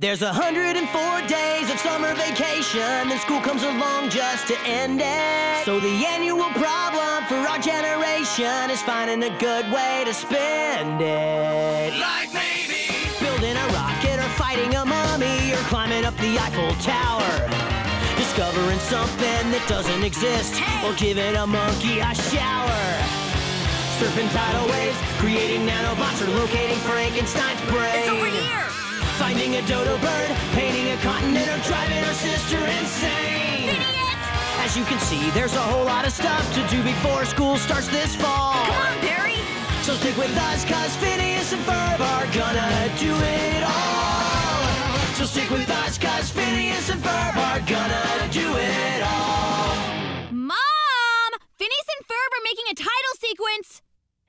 There's 104 days of summer vacation, and school comes along just to end it. So the annual problem for our generation is finding a good way to spend it. Like maybe building a rocket or fighting a mummy or climbing up the Eiffel Tower. Discovering something that doesn't exist or giving a monkey a shower. Surfing tidal waves, creating nanobots or locating Frankenstein's brain. It's over here! Finding a dodo bird, painting a continent, or driving our sister insane. Phineas! As you can see, there's a whole lot of stuff to do before school starts this fall. Come on, Barry! So stick with us, cause Phineas and Ferb are gonna do it all. So stick with us, cause Phineas and Ferb are gonna do it all. Mom! Phineas and Ferb are making a title sequence!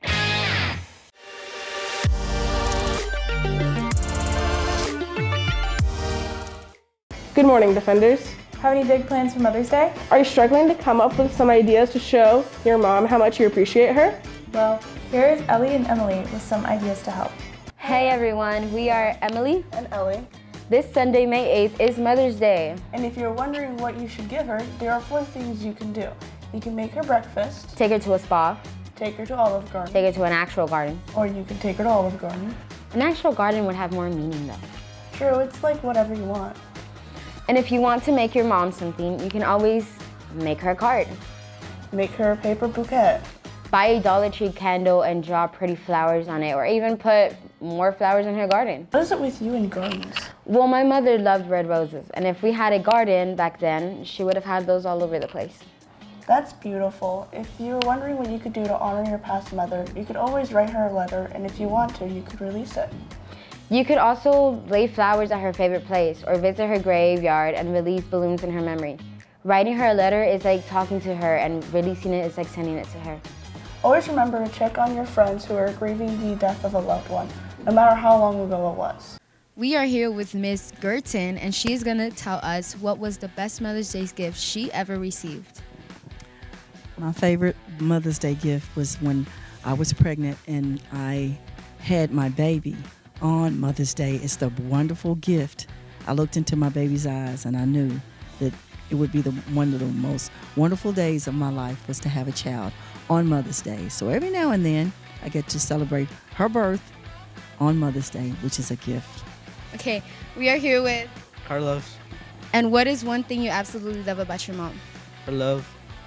Good morning, Defenders. Have any big plans for Mother's Day? Are you struggling to come up with some ideas to show your mom how much you appreciate her? Well, here is Ellie and Emily with some ideas to help. Hey everyone, we are Emily And Ellie. This Sunday, May 8th is Mother's Day. And if you're wondering what you should give her, there are 4 things you can do. You can make her breakfast, Take her to a spa, take her to Olive Garden, take her to an actual garden. or you can take her to Olive Garden. An actual garden would have more meaning though. True, it's like whatever you want. And if you want to make your mom something, you can always make her a card. Make her a paper bouquet. Buy a Dollar Tree candle and draw pretty flowers on it, or even put more flowers in her garden. What is it with you and gardens? Well, my mother loved red roses, and if we had a garden back then, she would have had those all over the place. That's beautiful. If you're wondering what you could do to honor your past mother, you could always write her a letter, and if you want to, you could release it. You could also lay flowers at her favorite place or visit her graveyard and release balloons in her memory. Writing her a letter is like talking to her, and releasing it is like sending it to her. Always remember to check on your friends who are grieving the death of a loved one, no matter how long ago it was. We are here with Miss Gerton, and she is going to tell us what was the best Mother's Day gift she ever received. My favorite Mother's Day gift was when I was pregnant and I had my baby. On Mother's Day, it's the wonderful gift. I looked into my baby's eyes and I knew that it would be one of the most wonderful days of my life was to have a child on Mother's Day. So every now and then, I get to celebrate her birth on Mother's Day, which is a gift. Okay, we are here with Carlos. And what is one thing you absolutely love about your mom? Her love.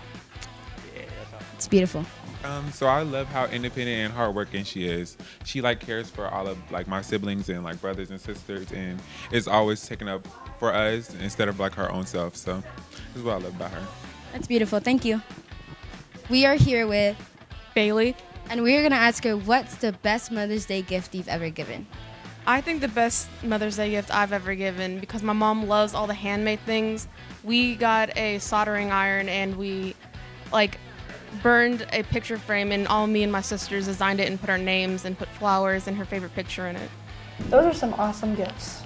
It's beautiful. So I love how independent and hardworking she is. She cares for all of my siblings and brothers and sisters, and is always taking up for us instead of her own self. So that's what I love about her. That's beautiful. Thank you. We are here with Bailey. And we're going to ask her, what's the best Mother's Day gift you've ever given? I think the best Mother's Day gift I've ever given, because my mom loves all the handmade things, we got a soldering iron and we burned a picture frame, and all me and my sisters designed it and put our names and put flowers and her favorite picture in it. Those are some awesome gifts.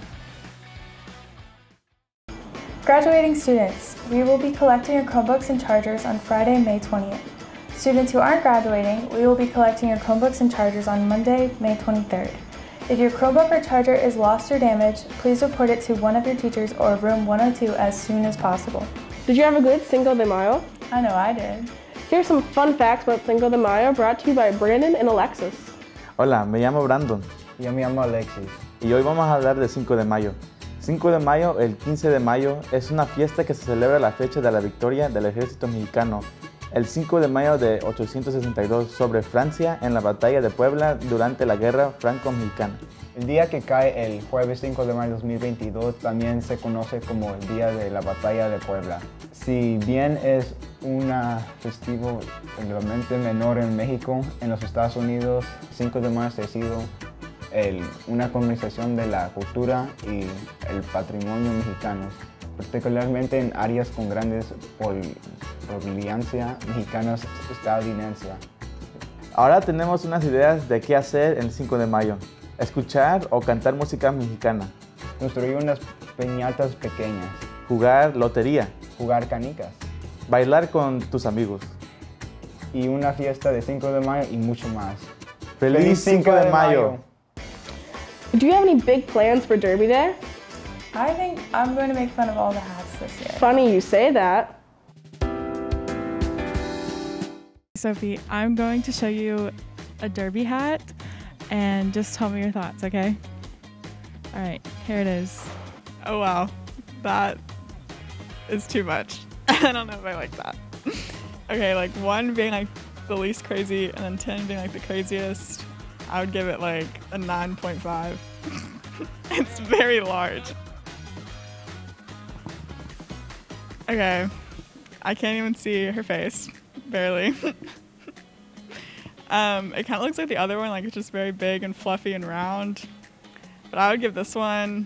Graduating students, we will be collecting your Chromebooks and chargers on Friday, May 20th. Students who aren't graduating, we will be collecting your Chromebooks and chargers on Monday, May 23rd. If your Chromebook or charger is lost or damaged, please report it to one of your teachers or room 102 as soon as possible. Did you have a good Cinco de Mayo? I know I did. Here's some fun facts about Cinco de Mayo brought to you by Brandon and Alexis. Hola, me llamo Brandon. Y yo me llamo Alexis. Y hoy vamos a hablar de 5 de mayo. 5 de mayo, el 15 de mayo, es una fiesta que se celebra la fecha de la victoria del ejército mexicano. El 5 de mayo de 862 sobre Francia en la batalla de Puebla durante la guerra franco-mexicana. El día que cae el jueves 5 de mayo de 2022 también se conoce como el Día de la Batalla de Puebla. Si bien es un festivo realmente menor en México, en los Estados Unidos, 5 de mayo ha sido una conmemoración de la cultura y el patrimonio mexicano, particularmente en áreas con grandes provincia mexicanas estadounidenses. Ahora tenemos unas ideas de qué hacer el 5 de mayo. Escuchar o cantar música mexicana. Construir unas piñatas pequeñas. Jugar lotería. Jugar canicas. Bailar con tus amigos. Y una fiesta de 5 de mayo y mucho más. ¡Feliz 5 de mayo! Do you have any big plans for Derby Day? I think I'm going to make fun of all the hats this year. Funny you say that. Sophie, I'm going to show you a derby hat and just tell me your thoughts, okay? All right, here it is. Oh wow, that is too much. I don't know if I like that. Okay, like 1 being like the least crazy and then 10 being like the craziest, I would give it like a 9.5. It's very large. Okay, I can't even see her face, barely. It kind of looks like the other one, like it's just very big and fluffy and round. But I would give this one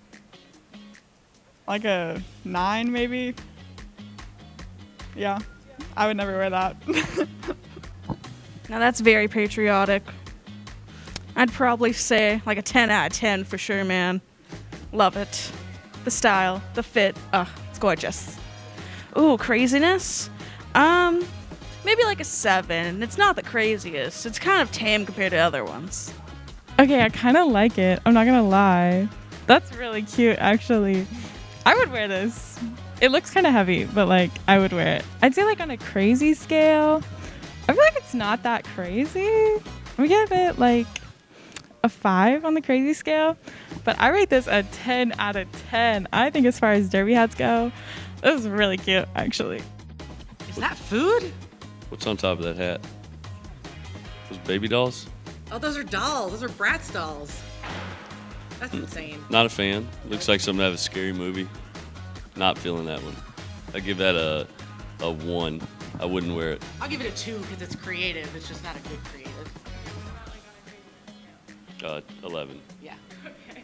like a 9 maybe. Yeah, I would never wear that. Now that's very patriotic. I'd probably say like a 10 out of 10 for sure, man. Love it. The style, the fit, it's gorgeous. Ooh, craziness? Maybe like a 7. It's not the craziest. It's kind of tame compared to other ones. Okay, I kind of like it. I'm not gonna lie. That's really cute, actually. I would wear this. It looks kind of heavy, but like I would wear it. I'd say like on a crazy scale, I feel like it's not that crazy. We give it like a 5 on the crazy scale, but I rate this a 10 out of 10. I think as far as derby hats go, this is really cute, actually. Is that food? What's on top of that hat? Those baby dolls? Oh, those are dolls. Those are Bratz dolls. That's insane. Not a fan. Looks like something out of a scary movie. Not feeling that one. I give that a 1. I wouldn't wear it. I'll give it a 2 because it's creative. It's just not a good creative. 11. Yeah. Okay.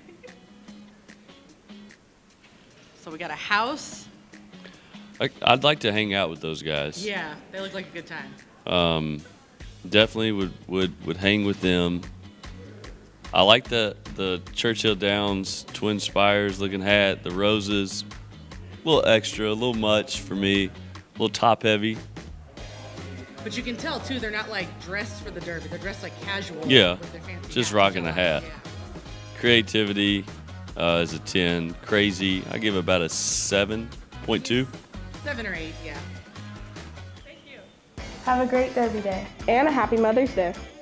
So we got a house. I'd like to hang out with those guys. Yeah, they look like a good time. Definitely would hang with them. I like the Churchill Downs Twin Spires looking hat, the roses. A little extra, a little much for me. A little top heavy. But you can tell too, they're not like dressed for the derby. They're dressed like casual. Yeah, with their fancy just hats. rocking the hat. Yeah. Creativity is a 10. Crazy, I give about a 7.2. 7 or 8, yeah. Have a great Derby Day. And a happy Mother's Day.